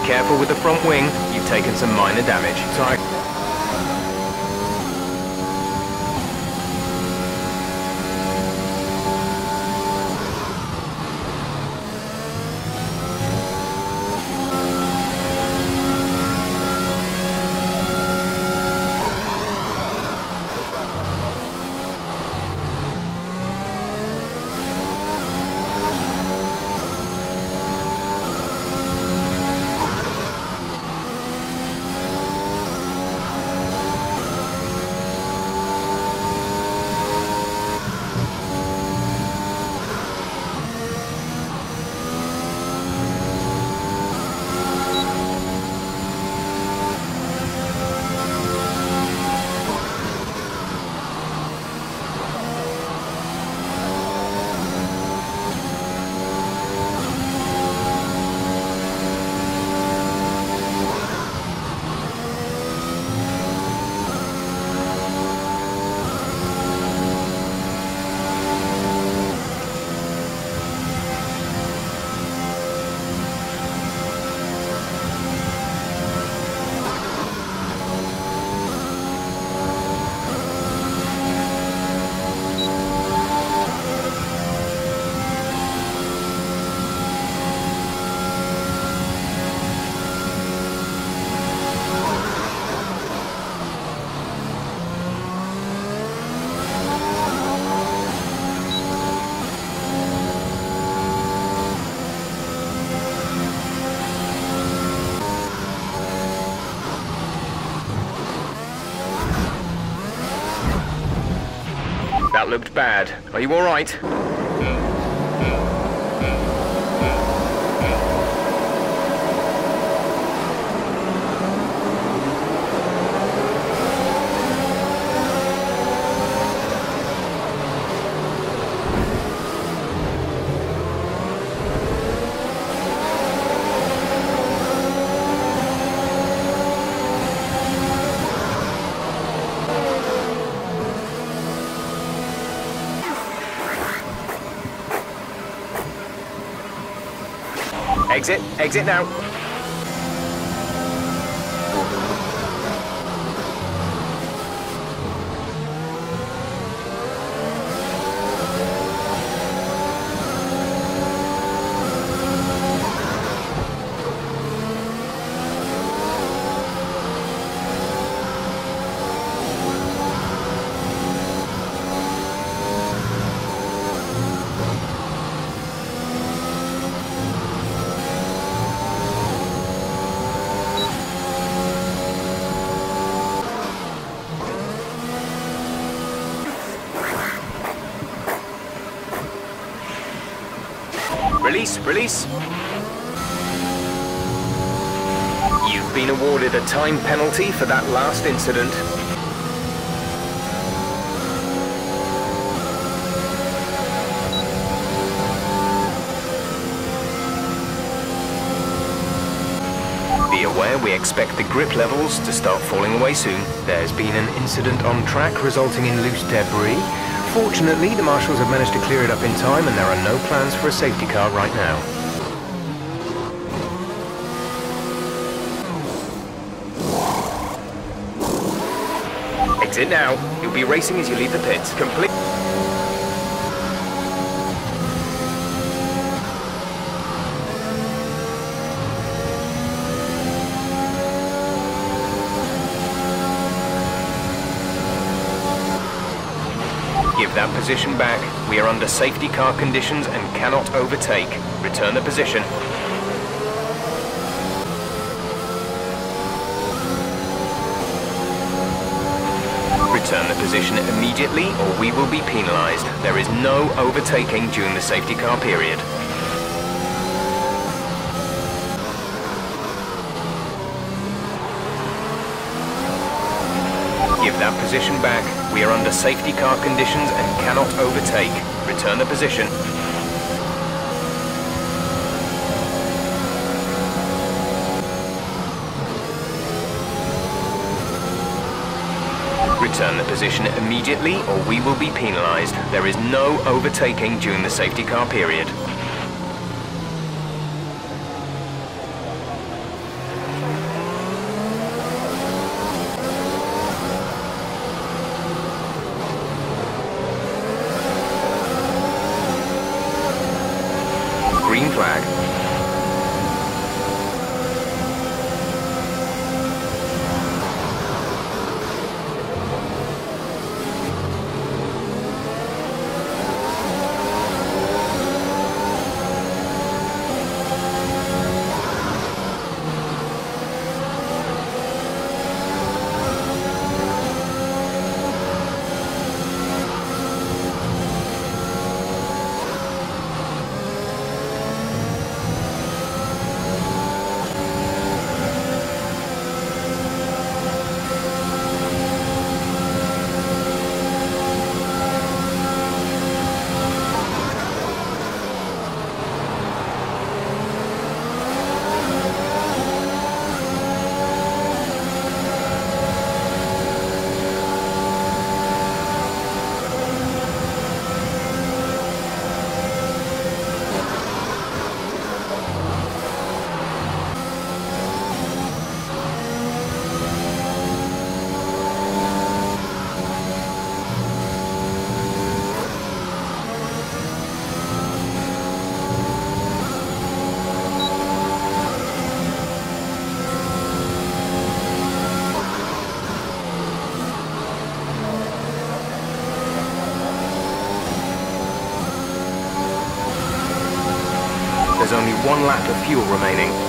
careful with the front wing, you've taken some minor damage. Sorry. That looked bad. Are you all right? Exit, exit now. Release, release. You've been awarded a time penalty for that last incident. Be aware we expect the grip levels to start falling away soon. There's been an incident on track resulting in loose debris. Fortunately, the marshals have managed to clear it up in time and there are no plans for a safety car right now. Exit now. You'll be racing as you leave the pits. Complete. Give that position back. We are under safety car conditions and cannot overtake. Return the position. Return the position immediately or we will be penalized. There is no overtaking during the safety car period. Give that position back. We are under safety car conditions and cannot overtake. Return the position. Return the position immediately or we will be penalized. There is no overtaking during the safety car period. 1 lap of fuel remaining.